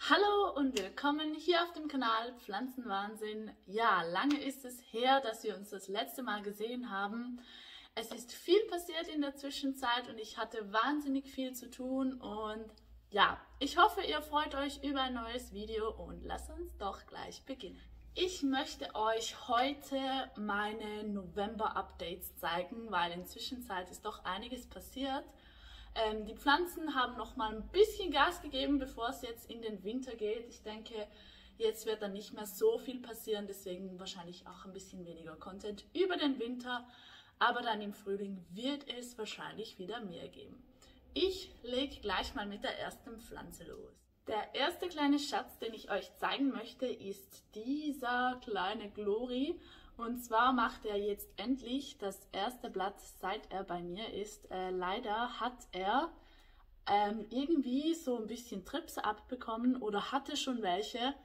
Hallo und willkommen hier auf dem Kanal Pflanzenwahnsinn. Ja, lange ist es her, dass wir uns das letzte Mal gesehen haben. Es ist viel passiert in der Zwischenzeit und ich hatte wahnsinnig viel zu tun und ja, ich hoffe, ihr freut euch über ein neues Video und lasst uns doch gleich beginnen. Ich möchte euch heute meine November-Updates zeigen, weil in der Zwischenzeit ist doch einiges passiert. Die Pflanzen haben noch mal ein bisschen Gas gegeben, bevor es jetzt in den Winter geht. Ich denke, jetzt wird dann nicht mehr so viel passieren, deswegen wahrscheinlich auch ein bisschen weniger Content über den Winter. Aber dann im Frühling wird es wahrscheinlich wieder mehr geben. Ich lege gleich mal mit der ersten Pflanze los. Der erste kleine Schatz, den ich euch zeigen möchte, ist dieser kleine Glory. Und zwar macht er jetzt endlich das erste Blatt, seit er bei mir ist. Leider hat er irgendwie so ein bisschen Trips abbekommen oder hatte schon welche.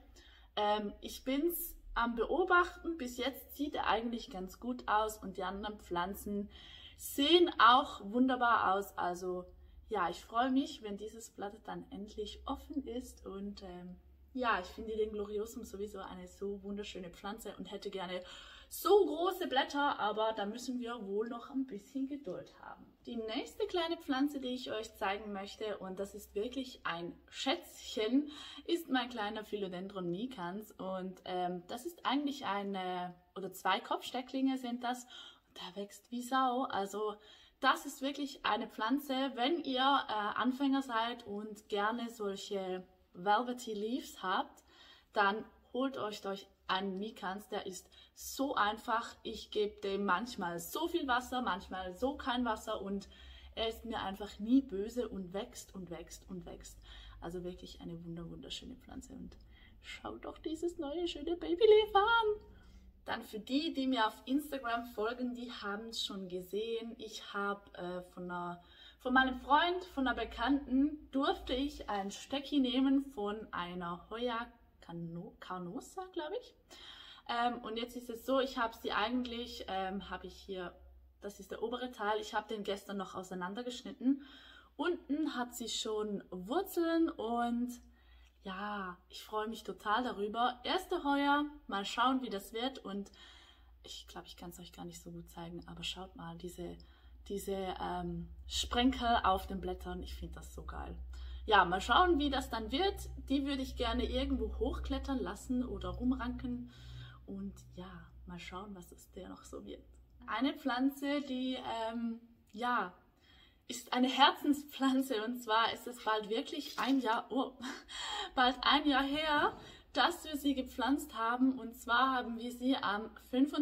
Ich bin es am Beobachten. Bis jetzt sieht er eigentlich ganz gut aus und die anderen Pflanzen sehen auch wunderbar aus. Also ja, ich freue mich, wenn dieses Blatt dann endlich offen ist und ja, ich finde den Gloriosum sowieso eine so wunderschöne Pflanze und hätte gerne so große Blätter, aber da müssen wir wohl noch ein bisschen Geduld haben. Die nächste kleine Pflanze, die ich euch zeigen möchte, und das ist wirklich ein Schätzchen, ist mein kleiner Philodendron Micans. Und das ist eigentlich eine, oder zwei Kopfstecklinge sind das, und der wächst wie Sau. Also das ist wirklich eine Pflanze, wenn ihr Anfänger seid und gerne solche Velvety Leaves habt, dann holt euch einen Micans, der ist so einfach. Ich gebe dem manchmal so viel Wasser, manchmal so kein Wasser und er ist mir einfach nie böse und wächst und wächst und wächst. Also wirklich eine wunderschöne Pflanze und schaut doch dieses neue schöne Babyleaf an. Dann für die, die mir auf Instagram folgen, die haben es schon gesehen. Ich habe von meinem Freund, von einer Bekannten, durfte ich ein Stöcki nehmen von einer Hoya Carnosa, glaube ich. Und jetzt ist es so, ich habe sie eigentlich, habe ich hier, das ist der obere Teil, ich habe den gestern noch auseinandergeschnitten. Unten hat sie schon Wurzeln und ja, ich freue mich total darüber. Erste Heuer, mal schauen, wie das wird. Und ich glaube, ich kann es euch gar nicht so gut zeigen, aber schaut mal, diese Sprenkel auf den Blättern, ich finde das so geil. Ja, mal schauen, wie das dann wird. Die würde ich gerne irgendwo hochklettern lassen oder rumranken. Und ja, mal schauen, was es der noch so wird. Eine Pflanze, die, ja, ist eine Herzenspflanze, und zwar ist es bald wirklich bald ein Jahr her, dass wir sie gepflanzt haben. Und zwar haben wir sie am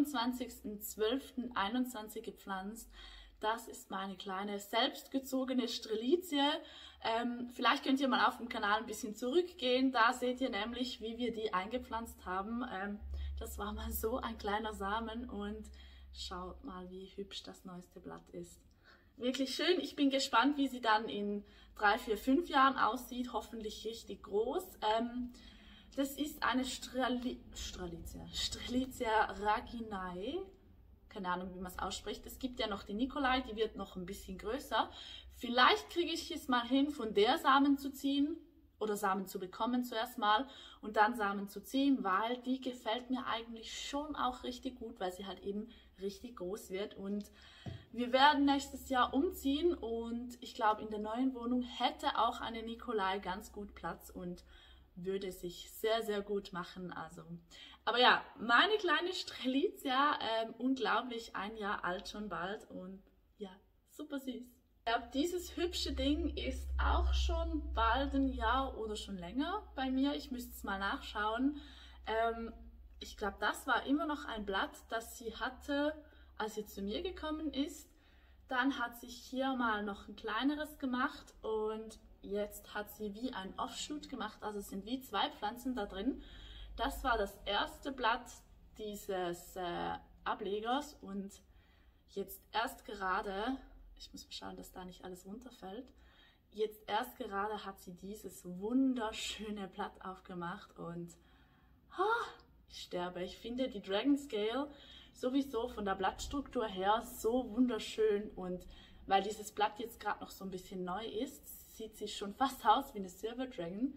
25.12.21 gepflanzt. Das ist meine kleine selbstgezogene Strelizie. Vielleicht könnt ihr mal auf dem Kanal ein bisschen zurückgehen. Da seht ihr nämlich, wie wir die eingepflanzt haben. Das war mal so ein kleiner Samen und schaut mal, wie hübsch das neueste Blatt ist. Wirklich schön. Ich bin gespannt, wie sie dann in 3, 4, 5 Jahren aussieht. Hoffentlich richtig groß. Das ist eine Strelitzia raginae. Keine Ahnung, wie man es ausspricht. Es gibt ja noch die Nikolai, die wird noch ein bisschen größer. Vielleicht kriege ich es mal hin, von der Samen zu ziehen oder Samen zu bekommen zuerst mal und dann Samen zu ziehen, weil die gefällt mir eigentlich schon auch richtig gut, weil sie halt eben richtig groß wird. Und wir werden nächstes Jahr umziehen und ich glaube, in der neuen Wohnung hätte auch eine Nikolai ganz gut Platz und würde sich sehr, sehr gut machen. Also, aber ja, meine kleine Strelitzia, unglaublich, ein Jahr alt schon bald und ja, super süß. Ich glaube, dieses hübsche Ding ist auch schon bald ein Jahr oder schon länger bei mir. Ich müsste es mal nachschauen. Ich glaube, das war immer noch ein Blatt, das sie hatte, als sie zu mir gekommen ist. Dann hat sich hier mal noch ein kleineres gemacht und jetzt hat sie wie ein Offshoot gemacht, also es sind wie zwei Pflanzen da drin. Das war das erste Blatt dieses Ablegers und jetzt erst gerade, ich muss mal schauen, dass da nicht alles runterfällt, jetzt erst gerade hat sie dieses wunderschöne Blatt aufgemacht und ich sterbe. Ich finde die Dragon Scale sowieso von der Blattstruktur her so wunderschön und weil dieses Blatt jetzt gerade noch so ein bisschen neu ist, sieht sie schon fast aus wie eine Silver Dragon.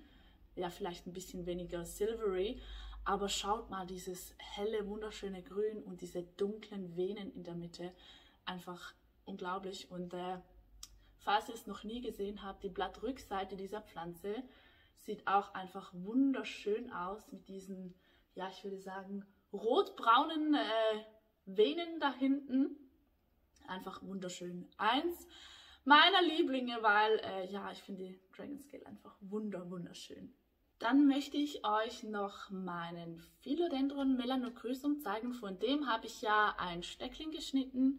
ja, vielleicht ein bisschen weniger silvery. Aber schaut mal, dieses helle, wunderschöne Grün und diese dunklen Venen in der Mitte. Einfach unglaublich. Und falls ihr es noch nie gesehen habt, die Blattrückseite dieser Pflanze sieht auch einfach wunderschön aus mit diesen, ja, ich würde sagen, rotbraunen Venen da hinten. Einfach wunderschön. Eins meiner Lieblinge, weil, ja, ich finde die Dragon Scale einfach wunderschön. Dann möchte ich euch noch meinen Philodendron melanocrysum zeigen. Von dem habe ich ja ein Steckling geschnitten.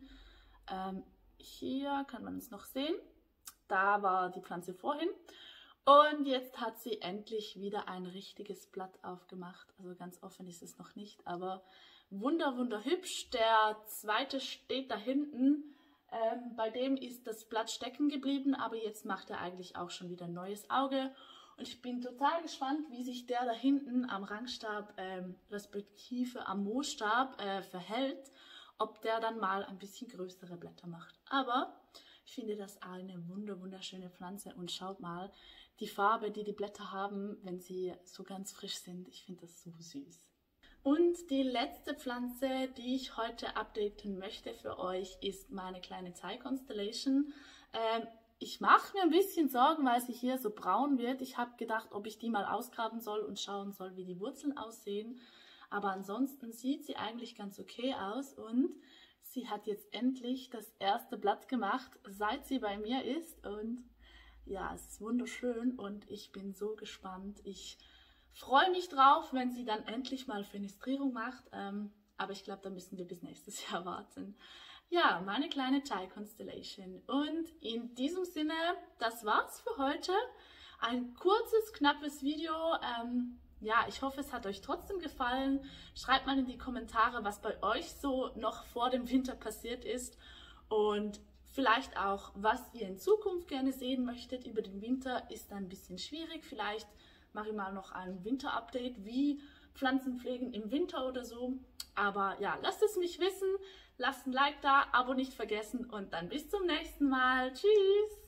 Hier kann man es noch sehen. Da war die Pflanze vorhin. Und jetzt hat sie endlich wieder ein richtiges Blatt aufgemacht. Also ganz offen ist es noch nicht, aber wunderhübsch. Der zweite steht da hinten. Bei dem ist das Blatt stecken geblieben, aber jetzt macht er eigentlich auch schon wieder ein neues Auge. Und ich bin total gespannt, wie sich der da hinten am Rangstab, respektive am Moosstab verhält. Ob der dann mal ein bisschen größere Blätter macht. Aber ich finde das eine wunderschöne Pflanze. Und schaut mal, die Farbe, die die Blätter haben, wenn sie so ganz frisch sind. Ich finde das so süß. Und die letzte Pflanze, die ich heute updaten möchte für euch, ist meine kleine Thai Constellation. Ich mache mir ein bisschen Sorgen, weil sie hier so braun wird. Ich habe gedacht, ob ich die mal ausgraben soll und schauen soll, wie die Wurzeln aussehen. Aber ansonsten sieht sie eigentlich ganz okay aus und sie hat jetzt endlich das erste Blatt gemacht, seit sie bei mir ist. Und ja, es ist wunderschön und ich bin so gespannt. Ich freue mich drauf, wenn sie dann endlich mal Fenestrierung macht. Aber ich glaube, da müssen wir bis nächstes Jahr warten. Ja, meine kleine Thai Constellation. Und in diesem Sinne, das war's für heute. Ein kurzes, knappes Video. Ja, ich hoffe, es hat euch trotzdem gefallen. Schreibt mal in die Kommentare, was bei euch so noch vor dem Winter passiert ist. Und vielleicht auch, was ihr in Zukunft gerne sehen möchtet. Über den Winter ist ein bisschen schwierig. Vielleicht mache ich mal noch ein Winter-Update, wie Pflanzen pflegen im Winter oder so. Aber ja, lasst es mich wissen. Lasst ein Like da, Abo nicht vergessen und dann bis zum nächsten Mal. Tschüss!